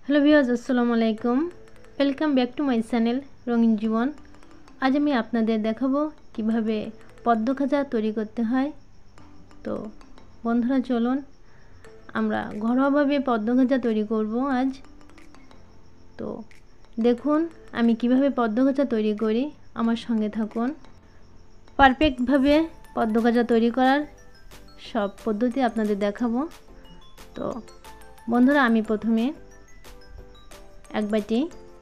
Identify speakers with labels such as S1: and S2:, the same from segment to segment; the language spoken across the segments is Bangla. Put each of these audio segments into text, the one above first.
S1: হ্যালো ভিউয়ার্স, আসসালামু আলাইকুম। Welcome back to my channel Rongin Jibon. আজ আমি আপনাদের দেখাবো কিভাবে পদ্ম খাজা তৈরি করতে হয়। তো বন্ধুরা, চলুন আমরা ঘরোয়াভাবে পদ্ম খাজা তৈরি করব আজ। তো দেখুন আমি কিভাবে পদ্ম খাজা তৈরি করি, আমার সঙ্গে থাকুন। পারফেক্টভাবে পদ্ম খাজা তৈরি করার সব পদ্ধতি আপনাদের দেখাবো। তো বন্ধুরা, আমি প্রথমে এক বাটি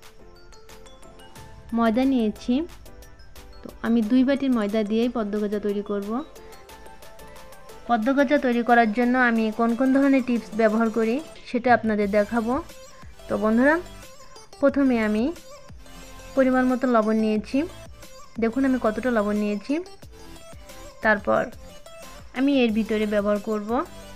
S1: ময়দা নিয়েছি। তো আমি 2 বাটির ময়দা দিয়েই পদ্ম খাজা তৈরি করব। পদ্ম খাজা তৈরি করার জন্য আমি কোন কোন ধরনের টিপস ব্যবহার করি সেটা আপনাদের দেখাবো। তো বন্ধুরা, প্রথমে আমি পরিমাণ মতো লবণ নিয়েছি। দেখুন আমি কতটা লবণ নিয়েছি। তারপর আমি এর ভিতরে ব্যবহার করব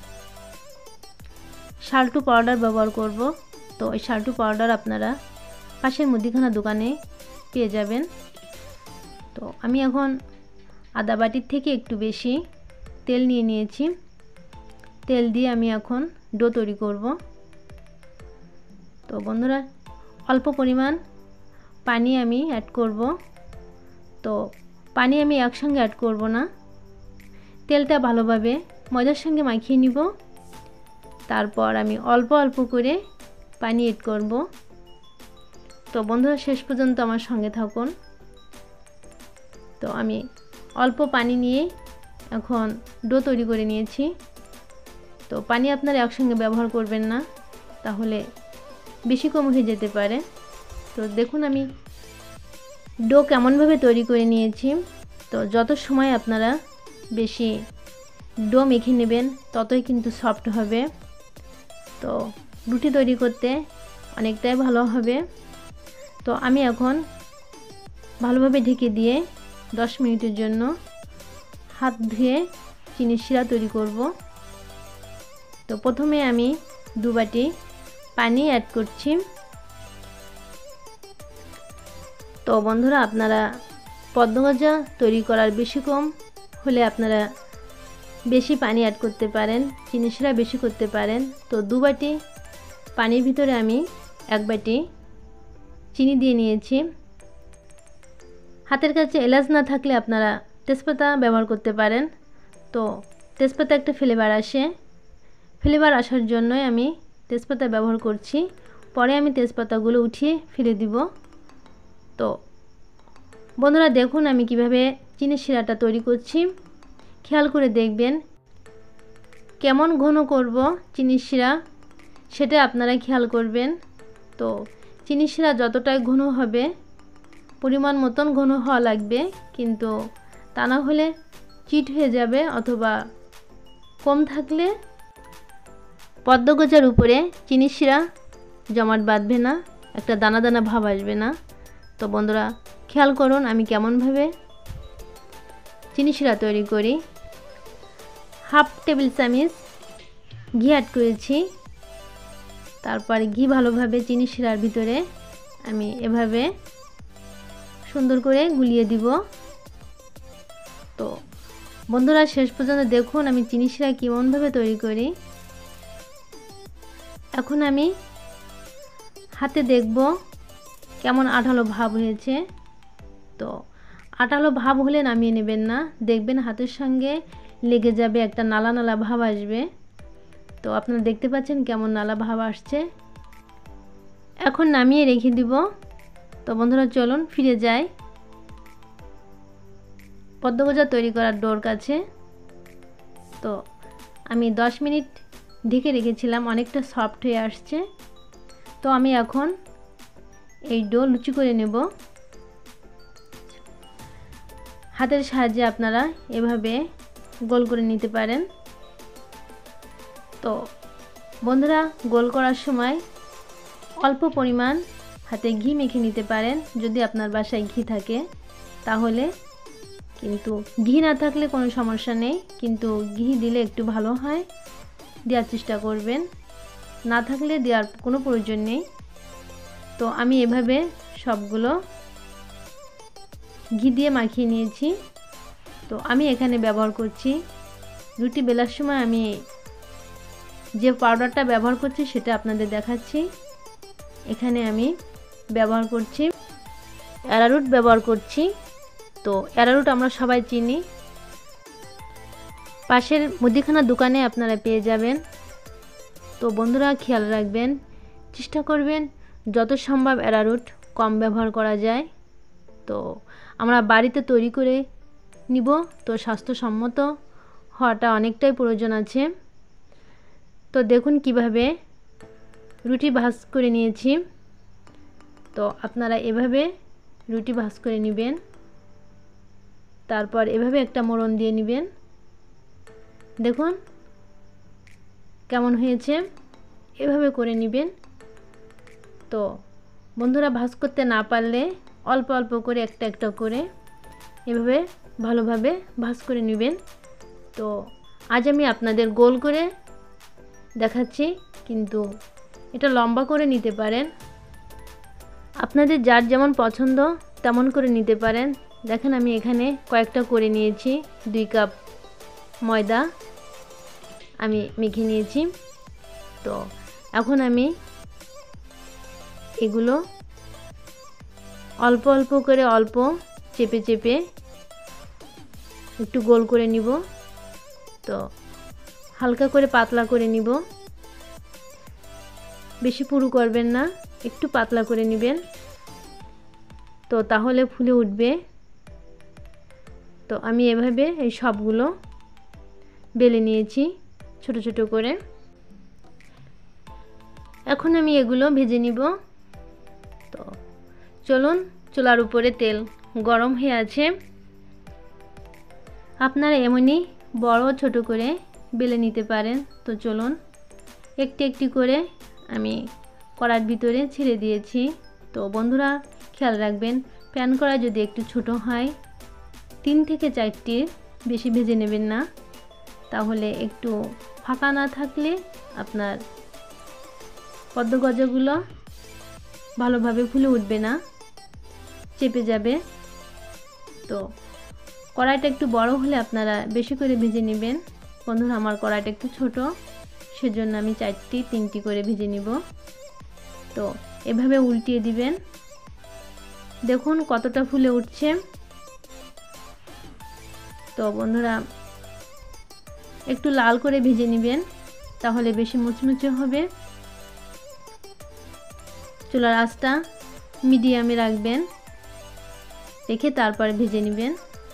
S1: সাল্টু পাউডার ব্যবহার করব। তো এই সাল্টু পাউডার আপনারা পাশের মুদিখানা দোকানে পেয়ে যাবেন। তো আমি এখন আধা বাটির থেকে একটু বেশি তেল নিয়ে নিয়েছি। তেল দিয়ে আমি এখন ডো তৈরি করব। তো বন্ধুরা, অল্প পরিমাণ পানি আমি অ্যাড করব। তো পানি আমি একসঙ্গে অ্যাড করব না, তেলটা ভালোভাবে ময়দার সঙ্গে মাখিয়ে নিব। তারপর আমি অল্প অল্প করে পানি অ্যাড করব। তো বন্ধুরা, শেষ পর্যন্ত আমার সঙ্গে থাকুন। তো আমি অল্প পানি নিয়ে এখন ডো তৈরি করে নিয়েছি। তো পানি আপনারা একসঙ্গে ব্যবহার করবেন না, তাহলে বেশি কম হয়ে যেতে পারে। তো দেখুন আমি ডো কেমনভাবে তৈরি করে নিয়েছি। তো যত সময় আপনারা বেশি ডো মেখে নেবেন ততই কিন্তু সফট হবে। তো রুটি তৈরি করতে অনেকটাই ভালো হবে। তো আমি এখন ভালোভাবে ঢেকে দিয়ে 10 মিনিটের জন্য হাত ধুয়ে চিনির শিরা তৈরি করব। তো প্রথমে আমি 2 বাটি পানি অ্যাড করছি। তো বন্ধুরা, আপনারা পদ্ম খাজা তৈরি করার বেশি কম হলে আপনারা বেশি পানি অ্যাড করতে পারেন, চিনির শিরা বেশি করতে পারেন। তো 2 বাটি পানির ভিতরে আমি 1 বাটি চিনি দিয়ে নিয়েছি। হাতের কাছে এলাচ না থাকলে আপনারা তেজপাতা ব্যবহার করতে পারেন। তো তেজপাতা একটা ফ্লেভার আসে, ফ্লেভার আসার জন্যই আমি তেজপাতা ব্যবহার করছি। পরে আমি তেজপাতাগুলো উঠিয়ে ফেলে দিব। তো বন্ধুরা, দেখুন আমি কিভাবে চিনির শিরাটা তৈরি করছি। খেয়াল করে দেখবেন কেমন ঘন করব চিনির শিরা, সেটা আপনারা খেয়াল করবেন। তো চিনির শিরা যতটাই ঘন হবে পরিমাণ মতন ঘন হওয়া লাগবে, কিন্তু তা না হলে চিট হয়ে যাবে, অথবা কম থাকলে পদ্ম খাজার উপরে চিনির শিরা জমাট বাঁধবে না, একটা দানা দানা ভাব আসবে না। তো বন্ধুরা, খেয়াল করুন আমি কেমনভাবে চিনির শিরা তৈরি করি। হাফ টেবিল চামচ ঘি অ্যাড করেছি। তারপর ঘি ভালোভাবে চিনির শিরার ভিতরে আমি এভাবে সুন্দর করে গুলিয়ে দিব। তো বন্ধুরা, শেষ পর্যন্ত দেখুন আমি চিনির শিরা কেমনভাবে তৈরি করি। এখন আমি হাতে দেখব কেমন আঠালো ভাব হয়েছে। তো আঠালো ভাব হলে নামিয়ে নেবেন না, দেখবেন হাতের সঙ্গে লেগে যাবে, একটা নালা নালা ভাব আসবে। তো আপনারা দেখতে পাচ্ছেন কেমন নালা ভাব আসছে। এখন নামিয়ে রেখে দিব। তো বন্ধুরা, চলুন ফিরে যাই পদ্ম খাজা তৈরি করার ডোর কাছে। তো আমি 10 মিনিট ঢেকে রেখেছিলাম, অনেকটা সফট হয়ে আসছে। তো আমি এখন এই ডো লুচি করে নেব। হাতের সাহায্যে আপনারা এভাবে গোল করে নিতে পারেন। তো বন্ধুরা, গোল করার সময় অল্প পরিমাণ হাতে ঘি মেখে নিতে পারেন, যদি আপনার বাসায় ঘি থাকে তাহলে। কিন্তু ঘি না থাকলে কোনো সমস্যা নেই, কিন্তু ঘি দিলে একটু ভালো হয়, দেওয়ার চেষ্টা করবেন। না থাকলে দেওয়ার কোনো প্রয়োজন নেই। তো আমি এভাবে সবগুলো ঘি দিয়ে মাখিয়ে নিয়েছি। তো আমি এখানে ব্যবহার করছি রুটি বেলার সময় আমি যে পাউডারটা ব্যবহার করছি সেটা আপনাদের দেখাচ্ছি। এখানে আমি ব্যবহার করছি অ্যারারুট ব্যবহার করছি। তো অ্যারারুট আমরা সবাই চিনি, পাশের মুদিখানা দোকানে আপনারা পেয়ে যাবেন। তো বন্ধুরা খেয়াল রাখবেন, চেষ্টা করবেন যত সম্ভব অ্যারারুট কম ব্যবহার করা যায়। তো আমরা বাড়িতে তৈরি করে নিব, তো স্বাস্থ্যসম্মত হওয়াটা অনেকটাই প্রয়োজন আছে। তো দেখুন কিভাবে রুটি ভাজ করে নিয়েছি। তো আপনারা এভাবে রুটি ভাজ করে নেবেন, তারপর এভাবে একটা মোড়ন দিয়ে নেবেন। দেখুন কেমন হয়েছে, এভাবে করে নেবেন। তো বন্ধুরা ভাজ করতে না পারলে অল্প অল্প করে একটা একটা করে এভাবে ভালোভাবে ভাজ করে নেবেন। তো আজ আমি আপনাদের গোল করে দেখাচ্ছি, কিন্তু এটা লম্বা করে নিতে পারেন, আপনাদের যার যেমন পছন্দ তেমন করে নিতে পারেন। দেখেন আমি এখানে কয়েকটা করে নিয়েছি। 2 কাপ ময়দা আমি মেখে নিয়েছি। তো এখন আমি এগুলো অল্প অল্প করে অল্প চেপে চেপে একটু গোল করে নিব। তো হালকা করে পাতলা করে নিব, বেশি পুরু করবেন না, একটু পাতলা করে নেবেন। তো তাহলে ফুলে উঠবে। তো আমি এভাবে এই সবগুলো বেলে নিয়েছি ছোট ছোট করে। এখন আমি এগুলো ভেজে নিব। তো চলুন, চুলার উপরে তেল গরম হয়ে আছে, আপনারা এমনি বড় ছোট করে বেলে নিতে পারেন। তো চলুন, একটি একটি করে আমি কড়ার ভিতরে ছেড়ে দিয়েছি। তো বন্ধুরা খেয়াল রাখবেন, প্যান কড়া যদি একটু ছোট হয় 3 থেকে 4টির বেশি ভেজে নেবেন না, তাহলে একটু ফাঁকা না থাকলে আপনার পদ্ম গজাগুলো ভালোভাবে ফুলে উঠবে না, চেপে যাবে। তো কড়াইটা একটু বড় হলে আপনারা বেশি করে ভেজে নেবেন। বন্ধুরা আমার কড়াইটা একটু ছোট, সেজন্য আমি 3টি করে ভেজে নিব। তো এভাবে উল্টিয়ে দিবেন, দেখুন কতটা ফুলে উঠছে। তো বন্ধুরা একটু লাল করে ভেজে নেবেন, তাহলে বেশি মুচমুচে হবে। চুলার আঁচটা মিডিয়ামে রাখবেন, রেখে তারপরে ভেজে নেবেন।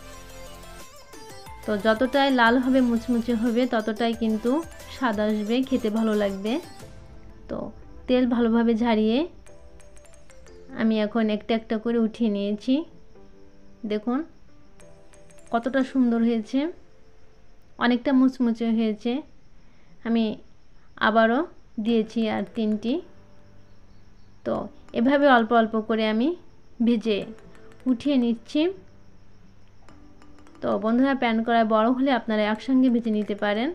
S1: তো যতটাই লাল হবে মুচমুচে হবে ততটাই কিন্তু স্বাদ আসবে, খেতে ভালো লাগবে। তো তেল ভালোভাবে ঝারিয়ে আমি এখন একটা একটা করে উঠিয়ে নিয়েছি। দেখুন কতটা সুন্দর হয়েছে, অনেকটা মুচমুচে হয়েছে। আমি আবারও দিয়েছি আর 3টি। তো এভাবে অল্প অল্প করে আমি ভেজে উঠিয়ে নিচ্ছি। তো বন্ধুরা প্যান কড়াই বড় হলে আপনারা একসঙ্গে ভেজে নিতে পারেন।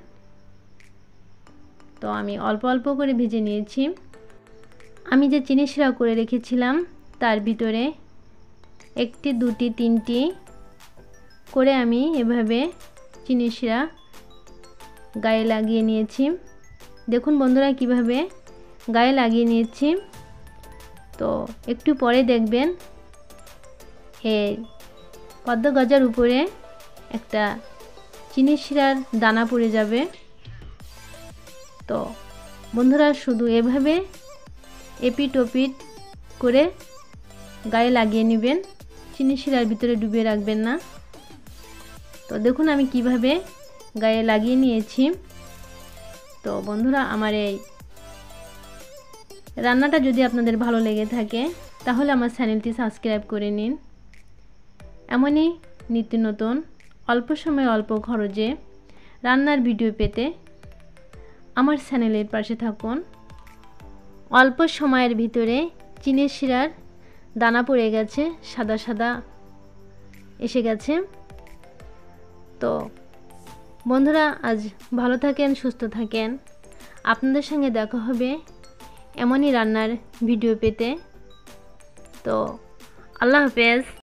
S1: তো আমি অল্প অল্প করে ভেজে নিয়েছি। আমি যে চিনি শিরা করে রেখেছিলাম তার ভিতরে 1টি 2টি 3টি করে আমি এভাবে চিনি শিরা গায়ে লাগিয়ে নিয়েছি। দেখুন বন্ধুরা কিভাবে গায়ে লাগিয়ে নিয়েছি। তো একটু পরে দেখবেন এই পদ্ম গজার উপরে একটা চিনি শিরার দানা পড়ে যাবে। তো বন্ধুরা শুধু এভাবে এপিট ওপিট করে গায়ে লাগিয়ে নেবেন, চিনি শিরার ভিতরে ডুবিয়ে রাখবেন না। তো দেখুন আমি কিভাবে গায়ে লাগিয়ে নিয়েছি। তো বন্ধুরা আমার এই রান্নাটা যদি আপনাদের ভালো লেগে থাকে তাহলে আমার চ্যানেলটি সাবস্ক্রাইব করে নিন। এমনই নিত্য নতুন অল্প সময়ে অল্প খরচে রান্নার ভিডিও পেতে আমার চ্যানেলের পাশে থাকুন। অল্প সময়ের ভিতরে চিনির শিরার দানা পড়ে গেছে, সাদা সাদা এসে গেছে। তো বন্ধুরা আজ ভালো থাকেন, সুস্থ থাকেন। আপনাদের সঙ্গে দেখা হবে এমনই রান্নার ভিডিও পেতে। তো আল্লাহ হাফেজ।